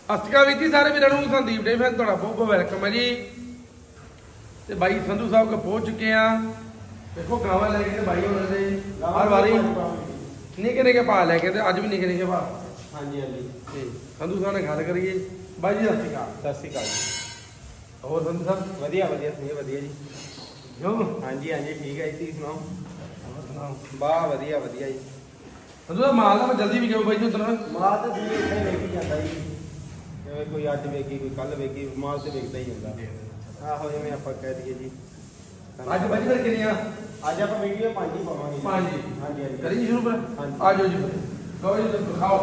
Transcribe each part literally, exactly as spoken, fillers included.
अस्तिका वीर जी सारे वीरों को संदीप डे फैन तुहाडा बहुत बहुत वेलकम है जी। ते भाई संधू साहब को पहुंच चुके हैं। देखो गावां लेके भाई होने हर बारी निके निके भा लेके अज भी निके निके भा। हाँ जी हाँ जी संधू साहब ने गल करिए भाई जी सत श्री अकाल जी। और संधू साहब वधिया वधिया सही वधिया जी क्यों? हाँ जी हाँ जी ठीक है जी सुनाओ। वाह वधिया वधिया जी। संधू साहब माल ना जल्दी भी गयो भाई जी उधर माल तो जी इतना ही वेखी जाता जी। जिवें कोई अज वेगी कोई कल वेगी माल तो वेखता ही जाता। आहो जिवें आपां कह दईए जी आज भाई फिर किनिया आज आप वीडियो पांच ही पावांगे। पांच जी हाँ जी हाँ जी करिए शुरू पर हाँ जी आ जाओ जी लो जी दिखाओ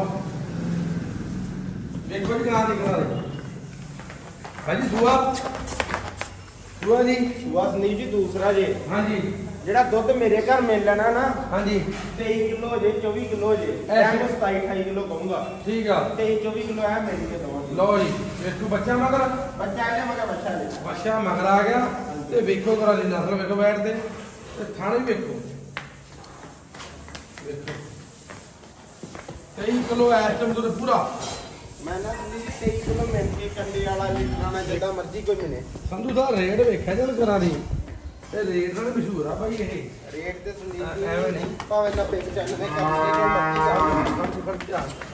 देखो जी कहां दिखा रहे भाई जी सुआ सुआ जी सुआ संदीप जी दूसरा जे। हाँ जी ਜਿਹੜਾ ਦੁੱਧ ਮੇਰੇ ਘਰ ਮਿਲ ਲੈਣਾ ਨਾ हाँ जी तेईस किलो हो जे चौबीस किलो हो जे मैं सताई अठाई किलो कहूंगा। ठीक है तेईस चौबीस किलो है मिल के दवांगे। लो जी एक बच्चा मगर बच्चा है मगर बच्चा ले बच्चा मगर आ गया ते वेखो करा दी नस्ल वेखो बैठते ते थाने भी वेखो वेखो तेईस किलो आइटम तो पूरा मैं ना तेईस किलो मिल के कंडी वाला लीटराना जिदा मर्जी कोई मिले। संधू दा रेट वेख्या जन करा दी ते रेट नाल मशहूर आ भाई ये रेट ते संदीप जी एवें नहीं भावे नब्बे पचानवे करके जो मर्जी कर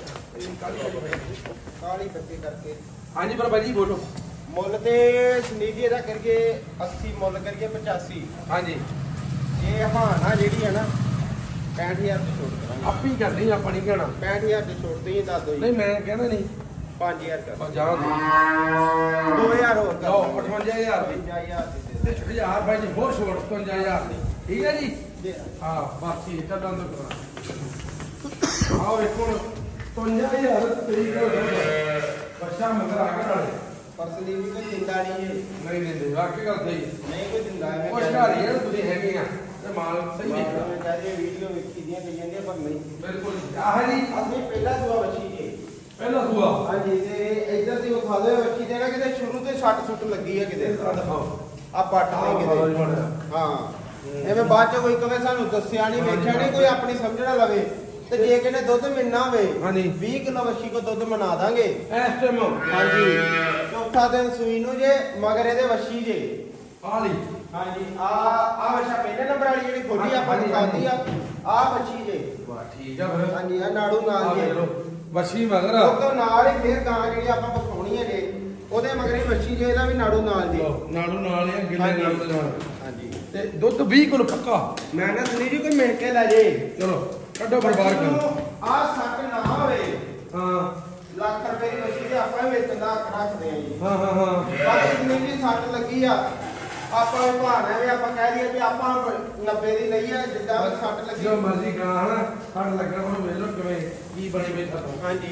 काली पत्ती करके। हाँ जी पर भाई जी बोलो मुल ते संदीप जी दा करके अस्सी मुल करके पचासी। हाँ जी ये हाँ ना जेडी है ना पैंठ हजार से छोड़ करांगे आप ही करनी आप नहीं कहना पैंठ हजार से छोड़ दे दस दो नहीं मैं कहना नहीं पाँच हजार कर और जाओ दो हजार और लो पचवंजा हजार दी हजार ते हजार भाई जी बहुत छोड़ पचवंजा हजार दी ठीक है जी हाँ बस ठीक है डन करा आओ एक और पचवंजा हजार तेईस का बच्चा मगर आगे डाले पर संदीप जी कोई जिंदा नहीं है। नहीं नहीं नहीं वाकई गल सही नहीं कोई जिंदा है कुछ घर ही है तुझे हैगे आ ते माल सही वेखदा मैं कह रही वीडियो वेखी दियां कई ਜਾਂਦੇ पर नहीं बिल्कुल आह जी असली पहला सुआ बच्ची के पहला हुआ हां जी ते इधर दी विखा दो बच्ची दे ना किते शुरू ਤੋਂ ਸੱਟ ਸੁੱਟ ਲੱਗੀ ਹੈ ਕਿਤੇ दिखाओ ਆ ਪੱਟ ਤੇ ਕਿਤੇ ਹਾਂ ਐਵੇਂ ਬਾਅਦ ਚ ਕੋਈ ਕਵੇ ਸਾਨੂੰ ਦੱਸਿਆ ਨਹੀਂ ਵੇਖਿਆ ਨਹੀਂ ਕੋਈ ਆਪਣੀ ਸਮਝਣਾ ਲਵੇ ਤੇ ਜੇ ਕਿਨੇ ਦੁੱਧ ਮਿਲਣਾ ਹੋਵੇ ਹਾਂਜੀ बीस ਕਿਲੋ ਵੱਛੀ ਕੋ ਦੁੱਧ ਮਨਾ ਦਾਂਗੇ ਇਸ ਟਾਈਮ ਹਾਂਜੀ ਚੌਥਾ ਦਿਨ ਸੂਈ ਨੂੰ ਜੇ ਮਗਰ ਇਹਦੇ ਵੱਛੀ ਜੇ ਆਲੀ ਹਾਂਜੀ ਆ ਆ ਵੱਛਾ ਪਹਿਲੇ ਨੰਬਰ ਵਾਲੀ ਜਿਹੜੀ ਖੋਡੀ ਆਪਾਂ ਦਿਖਾਉਂਦੀ ਆ ਆ ਵੱਛੀ ਜੇ ਵਾਹ ਠੀਕ ਆ ਫਿਰ ਹਾਂਜੀ ਆ ਨਾੜੂ ਨਾਲ ਜੇ ਵਸ਼ੀ ਮਗਰ ਉਹ ਤੋਂ ਨਾਲ ਹੀ ਫੇਰ ਗਾਂ ਜਿਹੜੀ ਆਪਾਂ ਵਿਖਾਉਣੀ ਹੈ ਜੇ ਉਹਦੇ ਮਗਰ ਹੀ ਵੱਛੀ ਜੇ ਇਹਦਾ ਵੀ ਨਾੜੂ ਨਾਲ ਜੇ ਨਾੜੂ ਨਾਲ ਹੀ ਗਿੱਲੇ ਨਾਲ ਦੇ ਨਾਲ ਹਾਂਜੀ ਤੇ ਦੁੱਧ ਵੀਹ ਕਿਲੋ ਪੱਕਾ ਮੈਂ ਨਾ ਸੁਣੀ ਜੀ ਕੋਈ ਮਿਲ ਕੇ ਲੈ ਜੇ ਚਲੋ ਕੱਢੋ ਬਰਬਾਰ ਕਰੋ ਆ ਸੱਟ ਨਾ ਹੋਵੇ ਹਾਂ ਲੱਖ ਰੁਪਏ ਦੀ ਵੱਛੀ ਤੇ ਆਪਾਂ ਵੀ ਵੇਚਣ ਦਾ ਹੱਕ ਰੱਖਦੇ ਆ ਜੀ ਹਾਂ ਹਾਂ ਹਾਂ ਬਾਕੀ ਜਿੰਨੀ ਵੀ ਸੱਟ ਲੱਗੀ ਆ ਆਪਾਂ ਇਹ ਭਾਣਾ ਵੀ ਆਪਾਂ ਕਹਿ ਦਈਏ ਵੀ ਆਪਾਂ ਨੱਬੇ ਦੀ ਲਈ ਆ ਜਿੱਦਾਂ ਵੀ ਸੱਟ ਲੱਗੀ ਜੋ ਮਰਜ਼ੀ ਗਾਂ ਹਨਾ ਕੱਢ ਲੱਗਣਾ ਉਹਨੂੰ ਵੇਖ ਲਓ ਕਿਵੇਂ ਕੀ ਬਣੀ ਬਈ ਸਾਤੋਂ ਹਾਂਜੀ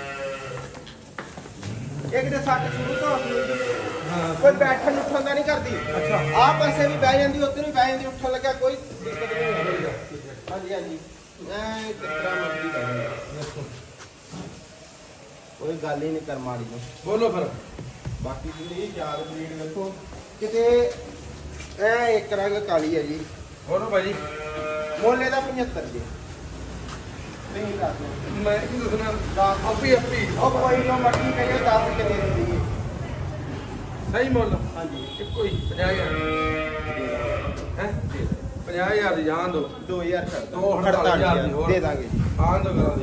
ਇੱਕ ਤੇ ਸੱਟ ਸ਼ੁਰੂ ਤੋਂ ਹਾਂ ਕੋਈ ਬੈਠਣ ਉੱਠਣ ਦਾ ਨਹੀਂ ਕਰਦੀ। ਅੱਛਾ ਆਹ ਪਾਸੇ ਵੀ ਬਹਿ ਜਾਂਦੀ ਉੱਧਰ ਵੀ ਬਹਿ ਜਾਂਦੀ ਉੱਠਣ ਲੱਗਾ ਕੋਈ ਦਿੱਕਤ ਨਹੀਂ ਆਉਂਦੀ। ਹਾਂਜੀ ਹਾਂਜੀ ਐ ਕਿਤਰਾ ਮਰਜ਼ੀ ਕਰ ਕੋਈ ਗੱਲ ਹੀ ਨਹੀਂ ਕਰ ਮਾੜੀ ਨੂੰ ਬੋਲੋ ਫਿਰ ਬਾਕੀ ਤੁਸੀਂ ਯਾਦ ਬਰੀਡ ਵੇਖੋ ਕਿਤੇ ਐ ਇੱਕ ਰੰਗ ਕਾਲੀ ਹੈ ਜੀ ਬੋਲੋ ਭਾਈ ਮੋਲੇ ਦਾ ਪਝੱਤਰ ਜੀ ਨਹੀਂ ਦੱਸ ਮੈਂ ਕੀ ਦੱਸਣਾ ਆਪੀ ਆਪੀ ਉਹ ਕੋਈ ਨਾ ਮੱਕੀ ਕਹੇ ਦਸ ਕਿੰਨੇ ਦਿੰਦੀ ਹੈ ਸਹੀ ਮੁੱਲ ਹਾਂਜੀ ਇੱਕੋ ਹੀ ਪੰਜਾਹ ਹਜ਼ਾਰ ਹੈ ਪੰਜਾਹ ਹਜ਼ਾਰ ਦੀ ਜਾਨ ਦੋ ਦੋ ਹਜ਼ਾਰ ਕਰ ਦੋ ਅੜਤਾਲੀ ਹਜ਼ਾਰ ਦੀ ਹੋਰ ਦੇ ਦਾਂਗੇ ਹਾਂ ਦੋ ਕਰਾ ਦੇ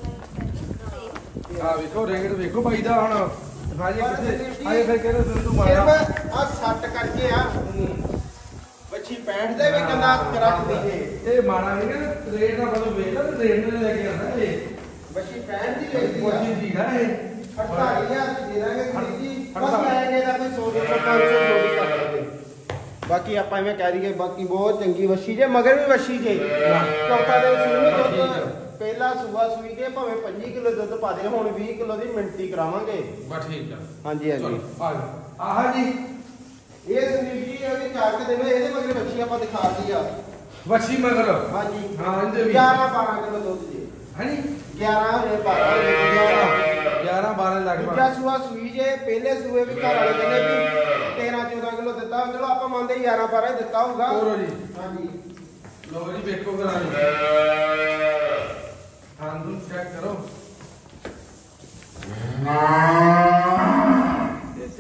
ਆ ਵੇਖੋ ਰੇਟ ਵੇਖੋ ਭਾਈ ਦਾ ਹੁਣ ਹਾਜੇ ਕਿੱਥੇ ਹਾਜੇ ਫਿਰ ਕਹਿੰਦੇ ਸੰਧੂ ਮਾਰਿਆ ਸਿਰਫ ਆ ਸੱਟ ਕਰਕੇ ਆ ਬੱਚੀ ਪੈਂਠ ਦੇ ਵੀ ਕੰਨਾ ਰੱਖਦੀ ਜੇ ਇਹ ਮਾੜਾ ਨਹੀਂ ਨਾ ਰੇਟ ਦਾ ਬਦਲ ਵੇਚਦਾ ਤੇ ਰੇਟ ਨਾਲ ਲੈ ਕੇ ਆਉਂਦਾ ਇਹ ਬੱਚੀ ਪੈਂਠ ਦੀ ਵੇਚਦੀ ਆ ਕੋਸ਼ਿਸ਼ ਦੀ ਹੈ ਇਹ ਅੜਤਾਲੀ ਹਜ਼ਾਰ ਦੀ ਦੇ ਦਾਂਗੇ ਖਰੀਦੀ ਬਸ ਲੈ ਕੇ ਦਾ ਕੋਈ ਸੌ ਦੋ ਸੌ ਪੰਜ ਸੌ ਜੋੜੀ ਕਰ ਲਾਂਗੇ ਬਾਕੀ ਆਪਾਂ ਐਵੇਂ ਕਹਿ ਦਈਏ ਬਾਕੀ ਬਹੁਤ ਚੰਗੀ ਵੱਛੀ ਜੇ ਮਗਰ ਵੀ ਵੱਛੀ ਜੇ ਚੌਥਾ ਦੇ ਸੂਈ ਦੁੱਧ ਪਹਿਲਾ ਸੂਆ ਸੂਈ ਕੇ ਭਾਵੇਂ ਪੱਚੀ ਕਿਲੋ ਦੁੱਧ ਪਾ ਦੇ ਹੁਣ ਵੀਹ ਕਿਲੋ ਦੀ ਮਿੰਟੀ ਕਰਾਵਾਂਗੇ ਬਸ ਠੀਕ ਆ ਹਾਂਜੀ ਹਾਂਜੀ ਆ ਆਹ ਜੀ ਇਹ ਸੰਦੀਪ ਜੀ ਉਹਦੀ ਚਾਕ ਦੇਵੇ ਇਹਦੇ ਮਗਰ ਵੱਛੀ ਆਪਾਂ ਦਿਖਾ ਦਈ ਆ ਵੱਛੀ ਮਗਰ ਹਾਂਜੀ ਹਾਂ ਇਹਦੇ ਵੀ ਗਿਆਰਾਂ ਬਾਰਾਂ ਕਿਲੋ ਦੁੱਧ ਜੀ ਹਾਂਜੀ ਗਿਆਰਾਂ ਹੋ ਬਾਰਾਂ ਗਿਆਰਾਂ ਬਾਰਾਂ ਲੱਖ ਦੂਜਾ ਸੂਆ ਸੂਈ ਜੇ ਪਹਿਲੇ ਸੂਏ ਵੀ ਘਰ ਵਾਲੇ ਕਹਿੰਦੇ ਵੀ ਤੇਰਾਂ ਚੌਦਾਂ ਕਿਲੋ ਦਿੱਤਾ ਚਲੋ ਆਪਾਂ ਮੰਨਦੇ ਗਿਆਰਾਂ ਬਾਰਾਂ ਦਿੱਤਾ ਹੋਊਗਾ ਹੋਰ ਜੀ ਹਾਂਜੀ ਲੋ ਜੀ ਵੇਖੋ ਕਰਾ ਜੀ ਹਾਂ ਨੂੰ ਚੈੱਕ ਕਰੋ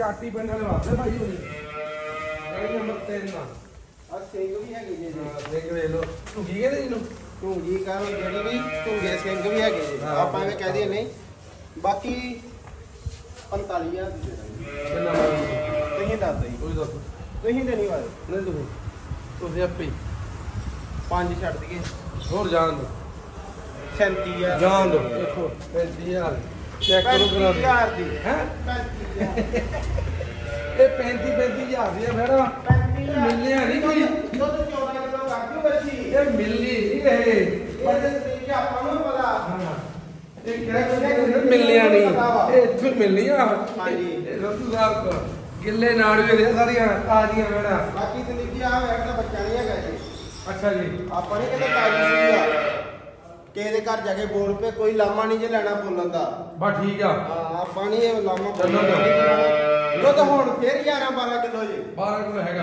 ਕਾਟੀ ਪਿੰਡ ਵਾਲੇ ਵਾਸਤੇ ਭਾਈ ਹੋਣੀ ਗਲੀ ਨੰਬਰ ਤਿੰਨ ਆ ਆ ਸਿੰਘ ਵੀ ਹੈਗੇ ਜੀ ਜੀ ਦੇਖ ਵੇ ਲੋ ਤੂੰ ਕੀ ਕਹਿੰਦੇ ਇਹਨੂੰ ਢੂੰਗੀ ਕਰ ਜਿਹੜੀ ਵੀ ਢੂੰਗੇ ਸਿੰਘ ਵੀ ਹੈਗੇ ਜੀ ਹਾਂ। ਆਪਾਂ ਐਵੇਂ ਕਹਿ ਦਈਏ ਨਹੀਂ ਬਾਕੀ ਪੰਤਾਲੀ ਹਜ਼ਾਰ ਦੀ ਦੇ ਦਾਂਗੇ ਕਿੰਨਾ ਮੰਗੀ ਤੁਸੀਂ ਦੱਸ ਦਿਓ ਜੀ ਕੋਈ ਦੱਸ ਤੁਸੀਂ ਦੇਣੀ ਵਾਲੇ ਨਹੀਂ ਤੁਸੀਂ ਤੁਸੀਂ ਆਪੇ ਹੀ। ਪੰਜ ਛੱਡ ਦਈਏ ਹੋਰ ਜਾਣ ਦੋ ਸੈਂਤੀ ਹਜ਼ਾਰ ਜਾਣ ਦੋ ਦੇਖੋ ਪੈਂਤੀ ਹਜ਼ਾਰ ਚੈੱਕ ਕਰੋ ਕਰਾ ਪੈਂਤੀ ਹਜ਼ਾਰ ਦੀ ਹੈ ਪੈਂਤੀ ਹਜ਼ਾਰ ਇਹ ਪੈਂਤੀ ਪੈਂਤੀ ਹਜ਼ਾਰ ਦੀ ਆ ਮੈਡਮ ਪੈਂਤੀ ਹਜ਼ਾਰ ਮਿਲਿਆ ਨਹੀਂ ਕੋਈ ਦੁੱਧ ਚੌਦਾਂ ਕਿਲੋ ਵਾਧੂ ਬੱਚੀ ਇਹ ਮਿਲਣੀ ਨਹੀਂ ਰਹੇ ਇਹਦੇ ਤਰੀਕੇ ਆਪਾਂ ਨੂੰ ਪਤਾ ਹਾਂ ਇਹ ਕਿਹੜਾ ਕੋਈ ਮਿਲਣੀਆਂ ਨਹੀਂ ਇਹ ਇੱਥੋਂ ਹੀ ਮਿਲਣੀਆਂ ਹਾਂਜੀ। ਇਹ ਰਸੂ ਸਾਹਿਬ ਕੋ ਗਿੱਲੇ ਨਾੜੂਏ ਦੇ ਸਾਰੀਆਂ ਤਾਜ਼ੀਆਂ ਮੈਡਮ ਬਾਕੀ ਤਰੀਕੇ ਆ ਵੇਖ ਤਾਂ ਬੱਚਾ ਨਹੀਂ ਹੈਗਾ ਜੀ ਅੱਛਾ ਜੀ ਆਪਾਂ ਨਹੀਂ ਕਹਿੰਦੇ ਤਾਜੀ ਸੀ ਆ ਕਿਸੇ ਦੇ ਘਰ ਜਾ ਕੇ ਬੋਲ ਪਏ ਕੋਈ ਲਾਮਾ ਨਹੀਂ ਜੇ ਲੈਣਾ ਬੋਲਣ ਦਾ ਬਾ ਠੀਕ ਆ ਹਾਂ ਆਪਾਂ ਨਹੀਂ ਇਹ ਲਾਮਾ ਚੱਲੋ ਜੀ। ਲੋ ਤਾਂ ਹੁਣ ਫੇਰ ਗਿਆਰਾਂ ਬਾਰਾਂ ਕਿਲੋ ਜੀ ਬਾਰਾਂ ਕਿਲੋ ਹੈਗਾ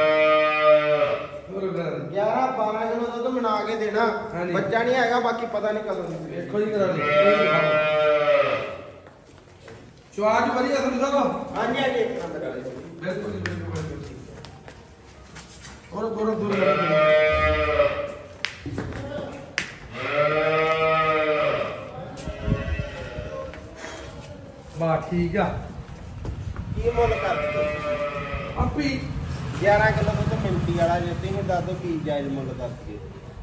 ਹੋਰ ਬਰਾਦਰ ਗਿਆਰਾਂ ਬਾਰਾਂ ਕਿਲੋ ਦੁੱਧ ਬਣਾ ਕੇ ਦੇਣਾ ਹਾਂਜੀ। ਬੱਚਾ ਨਹੀਂ ਹੈਗਾ ਬਾਕੀ ਪਤਾ ਨਹੀਂ ਕਦੋਂ ਦੀ ਦੇਖੋ ਜੀ ਕਰਾ ਦੇ ਚੁਆਜ ਵਧੀਆ ਤੁਹਾਨੂੰ ਸਾਹਿਬ ਹਾਂਜੀ ਹਾਂਜੀ ਇੱਕ ਨੰਬਰ ਵਾਲੇ ਬਿਲਕੁਲ ਜੀ ਬਿਲਕੁਲ ਹੋਰ ਗੋਰ ਦੂਰ ਲੱਗ ਬਾ ਠੀਕ ਆ ਕੀ ਮੁੱਲ ਕਰ ਦਿੱਤੇ ਆਪੀ ਗਿਆਰਾਂ ਕਿਲੋ ਦੁੱਧ ਮਿੰਟੀ ਵਾਲਾ ਜੇ ਤੁਸੀਂ ਦੱਸ ਦਿਓ ਕੀ ਜਾਇਜ਼ ਮੁੱਲ ਕਰਕੇ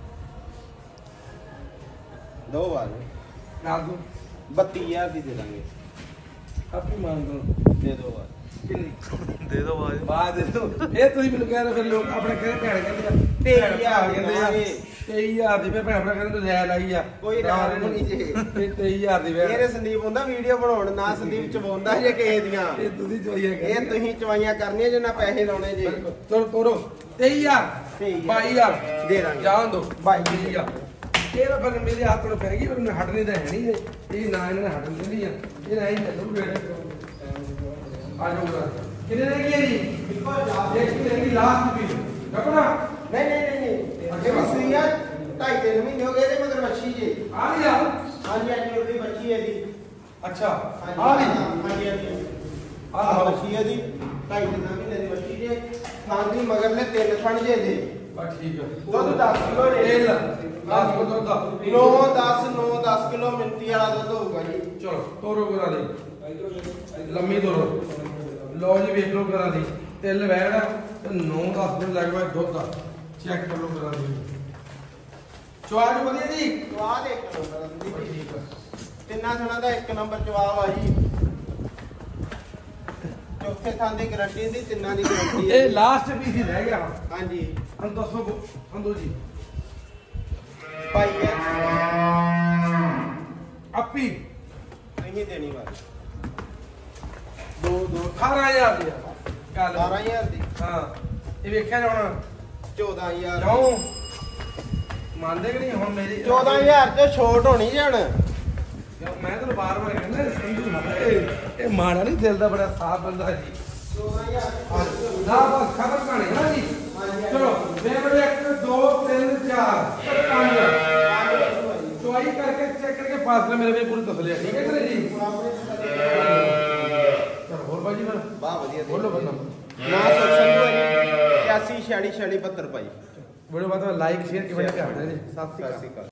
ਦੋ ਵਾਰ ਕਰ ਦੋ ਬੱਤੀ ਹਜ਼ਾਰ ਦੀ ਦੇ ਦਾਂਗੇ ਆਪੀ ਮੰਨ ਦੋ ਦੇ ਦੋ ਵਾਰ ਕਿੰਨੀ ਦੇ ਦੋ ਬਾਜ ਬਾਅਦ ਦੇ ਦੋ ਇਹ ਤੁਸੀਂ ਮੈਨੂੰ ਕਹਿੰਦੇ ਫਿਰ ਲੋਕ ਆਪਣੇ ਕਹਿੰਦੇ ਭੈਣ ਕਹਿੰਦੇ ਆ ਤੇਈ ਹਜ਼ਾਰ ਕਹਿੰਦੇ ਆ ਤੇਈ ਹਜ਼ਾਰ ਦੀ ਫਿਰ ਭੈਣ ਭਰਾ ਕਹਿੰਦੇ ਰੈਲ ਆਈ ਆ ਕੋਈ ਰੈਲ ਨਹੀਂ ਜੀ। ਇਹ ਤੇਈ ਹਜ਼ਾਰ ਦੀ ਵੇ ਇਹਦੇ ਸੰਦੀਪ ਹੁੰਦਾ ਵੀਡੀਓ ਬਣਾਉਣ ਨਾ ਸੰਦੀਪ ਚਵਾਉਂਦਾ ਜੇ ਕਿਸੇ ਦੀਆਂ ਇਹ ਤੁਸੀਂ ਚੋਈਆ ਇਹ ਤੁਸੀਂ ਚਵਾਈਆਂ ਕਰਨੀਆਂ ਜੇ ਨਾ ਪੈਸੇ ਲਾਉਣੇ ਜੇ ਚਲੋ ਤੋਰੋ ਤੇਈ ਹਜ਼ਾਰ ਤੇਈ ਬਾਈ ਹਜ਼ਾਰ ਦੇ ਦਾਂਗੇ ਜਾਣ ਦੋ ਬਾਈ ਠੀਕ ਆ ਇਹ ਤਾਂ ਫਿਰ ਮੇਰੇ ਹੱਥ ਨੂੰ ਪੈ ਗਈ ਪਰ ਮੈਨੂੰ ਹਟਣੀ ਤਾਂ ਹੈ ਨਹੀਂ ਇਹ ਇਹ ਨਾ ਇਹਨਾਂ ਨੇ ਹਟਣ ਦਿੰਦੀ ਆ ਇਹ ਨਹੀਂ ਚੱਲੂ ਵੇੜੇ ਆ ਜਾਊਗਾ ਕਿੰਨੇ ਰਹਿ ਗਈ ਜੀ ਇੱਕੋ ਜਾ ਇੱਕ ਰਹਿ ਗਈ ਲਾਸਟ ਵੀ ਕੱਪੜਾ ਨਹੀਂ ਨਹੀਂ ਨਹੀਂ ਨਹੀਂ ਅੱਗੇ ਵੀ ਸੂਈ ਆ ਢਾਈ ਤਿੰਨ ਮਹੀਨੇ ਹੋ ਗਏ ਇਹਦੇ ਮਗਰ ਬੱਚੀ ਜੇ ਆ ਗਿਆ ਹਾਂਜੀ ਹਾਂਜੀ ਉਹਦੀ ਬੱਚੀ ਹੈ ਜੀ ਅੱਛਾ ਹਾਂਜੀ ਆ ਗਈ ਹਾਂਜੀ ਹਾਂਜੀ ਆ ਆਹ ਲਓ। ਬੱਚੀ ਹੈ ਜੀ ਢਾਈ ਤਿੰਨ ਮਹੀਨੇ ਦੀ ਬੱਚੀ ਜੇ ਖਾਂਦੀ ਮਗਰਲੇ ਤਿੰਨ ਥਣ ਜੇ ਜੀ ਬਸ ਠੀਕ ਆ ਦੁੱਧ ਦਸ ਕਿਲੋ ਜੇ ਤੇਲ ਦਸ ਕਿਲੋ ਦੁੱਧ ਦਾ ਨੌ ਦਸ ਨੌ ਦਸ ਕਿਲੋ ਮਿੰਤੀ ਵਾਲਾ ਦੁੱਧ ਹੋਊਗਾ ਜੀ ਚਲੋ ਤੋਰੋ ਕਰਾ ਦੇ ਲੰਮੀ ਤੋਰੋ ਲਓ ਜੀ ਵੇਖ ਲਓ ਕਰਾ ਦੇ ਤਿਲ ਵੈੜ ਤੇ ਨੌ ਦਸ ਮਿੰਟ ਲੱਗ ਪਏ ਦੁੱਧ ਦਾ ਚੈੱਕ ਕਰ ਲਓ ਕਰਾ ਦੇ ਚੁਆਜ ਵਧੀਆ ਜੀ ਜਵਾਬ ਇੱਕ ਨੰਬਰ ਬਸ ਦੀ ਠੀਕ ਆ ਤਿੰਨਾਂ ਥਣਾ ਦਾ ਇੱਕ ਨੰਬਰ ਜਵਾਬ ਆ ਜੀ ਚੌਥੇ ਥਾਂ ਦੀ ਗਾਰੰਟੀ ਦੀ ਤਿੰਨਾਂ ਦੀ ਗਾਰੰਟੀ ਹੈ ਇਹ ਲਾਸਟ ਪੀਸ ਹੀ ਰਹਿ ਗਿਆ ਹਾਂਜੀ ਹੁਣ ਦੱਸੋ ਸੰਦੋ ਜੀ ਭਾਈ ਹੈ ਆਪੀ ਨਹੀਂ ਦੇਣੀ ਵਾਲੀ ਦੋ ਦੋ ਅਠਾਰਾਂ ਹਜ਼ਾਰ ਦੀ ਆ ਗੱਲ ਬਾਰਾਂ ਹਜ਼ਾਰ ਦੀ ਹਾਂ ਇਹ ਵੇਖਿਆ ਜਾਣਾ ਚੌਦਾਂ ਹਜ਼ਾਰ ਕਿਉਂ ਮੰਨਦੇ ਕਿ ਨਹੀਂ ਹੁਣ ਮੇਰੀ ਚੌਦਾਂ ਹਜ਼ਾਰ ਚ ਛੋਟ ਹੋਣੀ ਜਣ ਕਿਉਂ ਮੈਂ ਤੈਨੂੰ ਬਾਰ ਬਾਰ ਕਹਿੰਦਾ ਸੰਧੂ ਨਾ ਇਹ ਇਹ ਮਾੜਾ ਨਹੀਂ ਦਿਲ ਦਾ ਬੜਾ ਸਾਫ ਬੰਦਾ ਜੀ ਚੌਦਾਂ ਹਜ਼ਾਰ ਨਾ ਬਸ ਖਬਰ ਕਹਾਣੀ ਹੈ ਨਾ ਜੀ ਚਲੋ ਵੇਵੜੇ ਇੱਕ ਦੋ ਤਿੰਨ ਚਾਰ ਪੰਜ ਚੁਆਈ ਕਰਕੇ ਚੈੱਕ ਕਰਕੇ ਫਾਸਲਾ ਮੇਰੇ ਵੀ ਪੂਰੀ ਤਸਲੀ ਹੈ ਠੀਕ ਹੈ ਕਿ ਜੀ ਚਲੋ ਹੋਰ ਬਾਜੀ ਫਿਰ ਵਾਹ ਵਧੀਆ ਬੋਲੋ ਬੰਦਾ ਨਾ ਸੰਧੂ ਹੈ ਜੀ ਇਕਿਆਸੀ ਛਿਆਲੀ ਛਿਆਲੀ ਬਹੱਤਰ ਭਾਈ ਵੀਡੀਓ ਬਾਤ ਲਾਈਕ ਸ਼ੇਅਰ ਕਮੈਂਟ ਕਰ ਦੇਣਾ ਜੀ ਸਤਿ ਸ਼੍ਰੀ ਅਕਾਲ